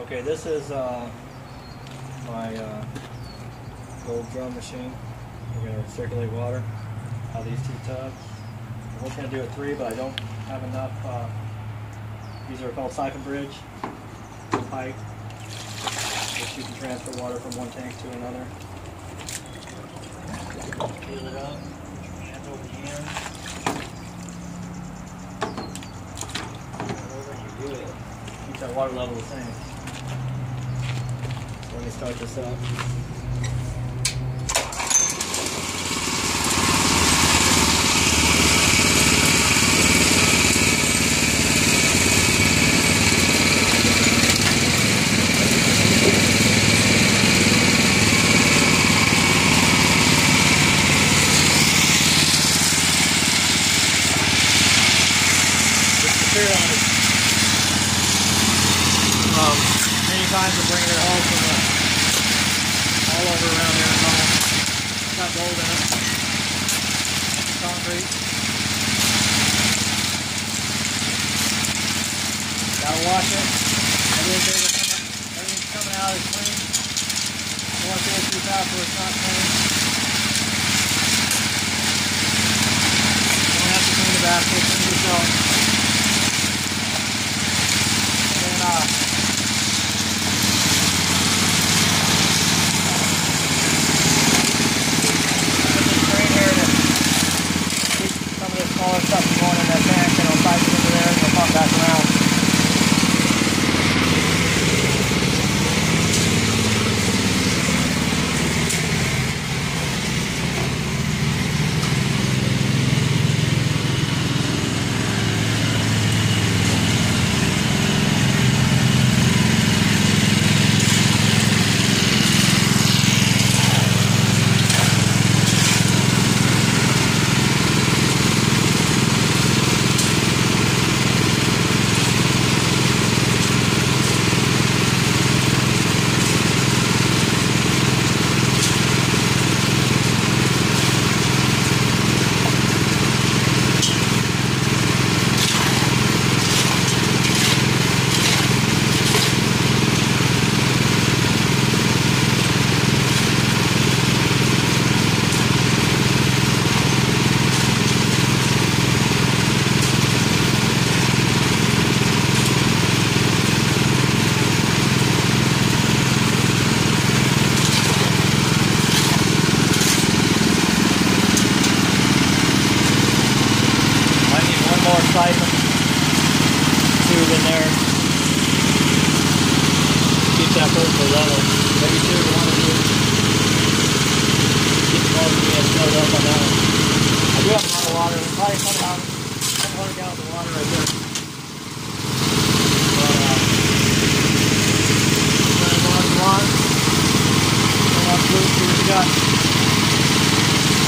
Okay, this is my old drum machine. We're going to circulate water out of these two tubs. I was going to do it 3, but I don't have enough. These are called siphon bridge pipe, which you can transfer water from one tank to another. Fill it up, put your hand over the end. Over, you're good. Keep that water level the same. So let me start this up. Many times we're bringing it home from all over around here in home. It's got gold in it. Concrete. Gotta wash it. Everything's coming out is clean. Don't want to do it too fast where it's not clean. Don't have to clean the basket, clean yourself. Smaller stuff going in that tank, and I'll siphon into there and I'll pump back around. Siphon tube in there. Keep that perfectly level. Maybe 2 to 1 or 2. Keep the water being snowed up on that one. I do have a lot of water. Probably 100 gallons of water right there.